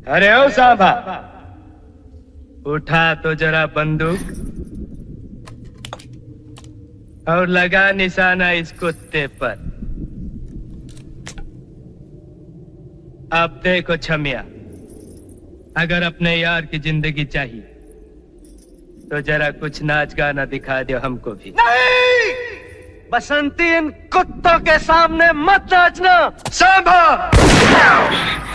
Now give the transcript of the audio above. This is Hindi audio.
अरे ओ सांभा, उठा तो जरा बंदूक और लगा निशाना इस कुत्ते पर। अब देखो छमिया, अगर अपने यार की जिंदगी चाहिए तो जरा कुछ नाच गाना दिखा दो हमको भी। नहीं, बसंती इन कुत्तों के सामने मत नाचना। सांभा!